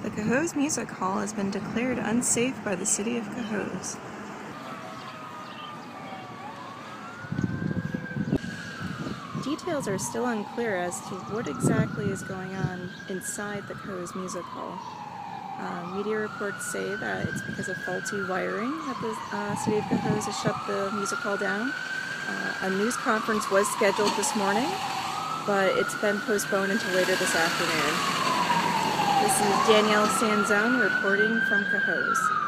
The Cohoes Music Hall has been declared unsafe by the city of Cohoes. Details are still unclear as to what exactly is going on inside the Cohoes Music Hall. Media reports say that it's because of faulty wiring that the city of Cohoes has shut the music hall down. A news conference was scheduled this morning, but it's been postponed until later this afternoon. This is Danielle Sanzone reporting from Cohoes.